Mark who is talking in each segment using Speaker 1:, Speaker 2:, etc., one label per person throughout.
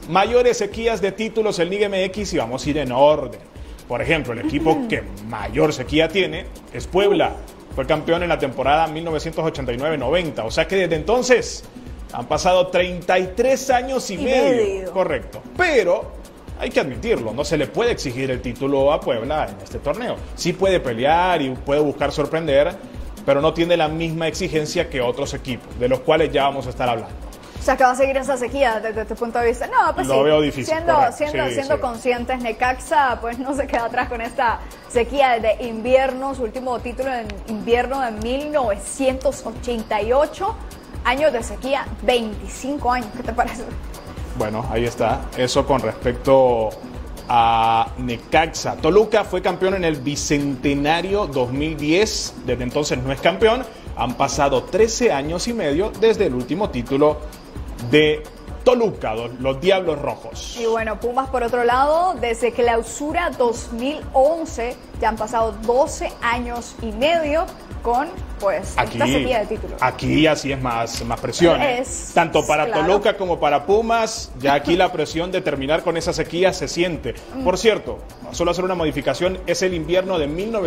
Speaker 1: mayores sequías de títulos en Liga MX y vamos a ir en orden. Por ejemplo, el equipo que mayor sequía tiene es Puebla. Fue campeón en la temporada 1989-90. O sea que desde entonces han pasado 33 años y medio. Correcto. Pero hay que admitirlo, no se le puede exigir el título a Puebla en este torneo. Sí puede pelear y puede buscar sorprender, pero no tiene la misma exigencia que otros equipos, de los cuales ya vamos a estar hablando.
Speaker 2: O sea, que va a seguir esa sequía desde tu punto de vista. No, pues
Speaker 1: lo veo difícil.
Speaker 2: Siendo conscientes, Necaxa pues no se queda atrás con esta sequía de invierno. Su último título en invierno de 1988. Años de sequía, 25 años. ¿Qué te parece?
Speaker 1: Bueno, ahí está. Eso con respecto a Necaxa. Toluca fue campeón en el Bicentenario 2010. Desde entonces no es campeón. Han pasado 13 años y medio desde el último título de Toluca, los Diablos Rojos.
Speaker 2: Y bueno, Pumas por otro lado, desde Clausura 2011 ya han pasado 12 años y medio con pues esta sequía de títulos.
Speaker 1: Aquí así es más presión. Tanto para Toluca como para Pumas, ya aquí la presión de terminar con esa sequía se siente. Por cierto, solo hacer una modificación, es el invierno de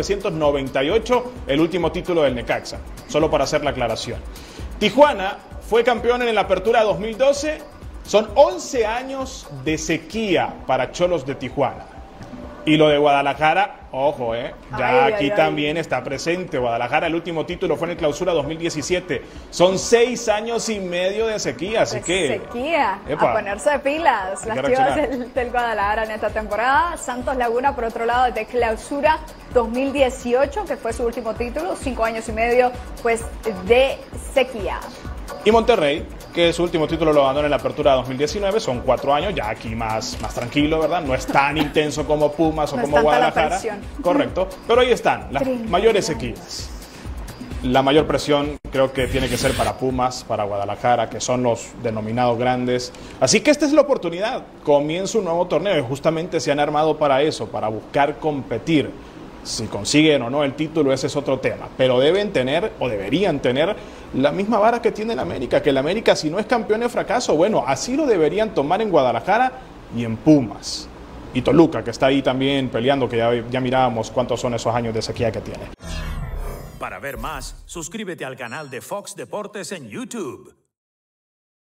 Speaker 1: 1998 el último título del Necaxa, solo para hacer la aclaración. Tijuana fue campeón en la Apertura 2012, son 11 años de sequía para Xolos de Tijuana. Y lo de Guadalajara, ojo, ya aquí también está presente. Guadalajara, el último título fue en el Clausura 2017. Son 6 años y medio de sequía, así que...
Speaker 2: Sequía, a ponerse de pilas las Chivas del Guadalajara en esta temporada. Santos Laguna, por otro lado, desde Clausura 2018, que fue su último título, 5 años y medio pues de sequía.
Speaker 1: Y Monterrey, que su último título lo ganó en la Apertura 2019, son 4 años, ya aquí más tranquilo, ¿verdad? No es tan intenso como Pumas o como Guadalajara. Correcto, pero ahí están, las mayores sequías. La mayor presión creo que tiene que ser para Pumas, para Guadalajara, que son los denominados grandes. Así que esta es la oportunidad, comienza un nuevo torneo y justamente se han armado para eso, para buscar competir. Si consiguen o no el título, ese es otro tema, pero deben tener o deberían tener la misma vara que tiene el América, que el América si no es campeón es fracaso. Bueno, así lo deberían tomar en Guadalajara y en Pumas. Y Toluca, que está ahí también peleando, que ya mirábamos cuántos son esos años de sequía que tiene.
Speaker 3: Para ver más, suscríbete al canal de Fox Deportes en YouTube.